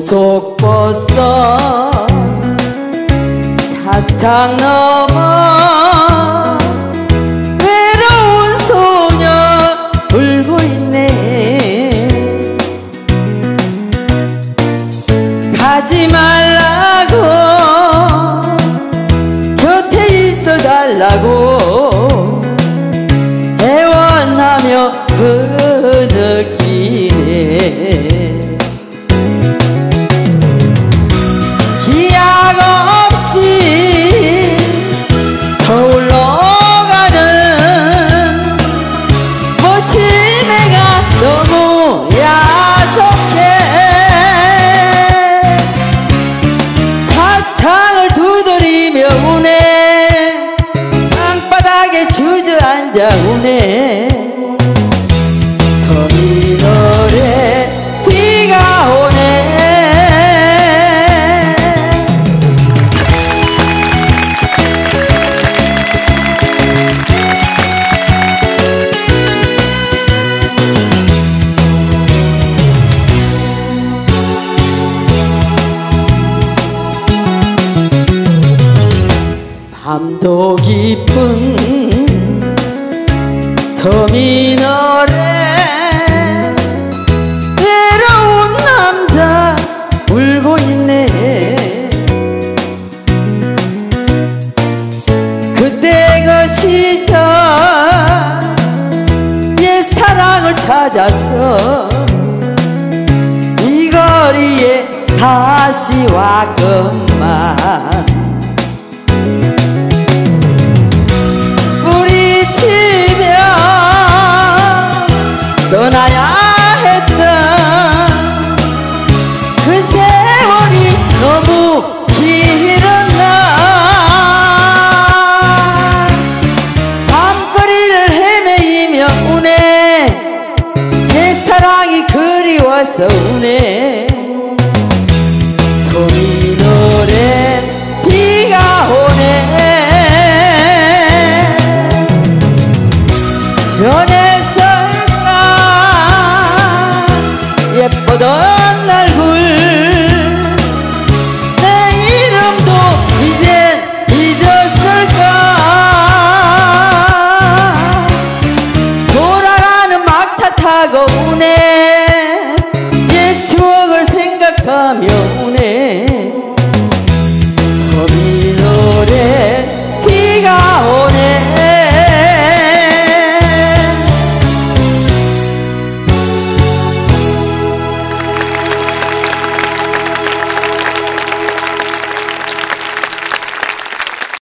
고속버섯 차창 넘어 외로운 소녀 울고 있네. 가지 말라고 곁에 있어 달라고 애원하며 흐느끼네. 기약 없이 서울로 가는 멋진 애가 너무 야속해. 차창을 두드리며 우네. 땅바닥에 주저앉아 우네. 터미널에 비가 오네. 밤도 깊은 터미널에 외로운 남자 울고 있네. 그때 그 시절 옛사랑을 찾았어. 이 거리에 다시 왔건만.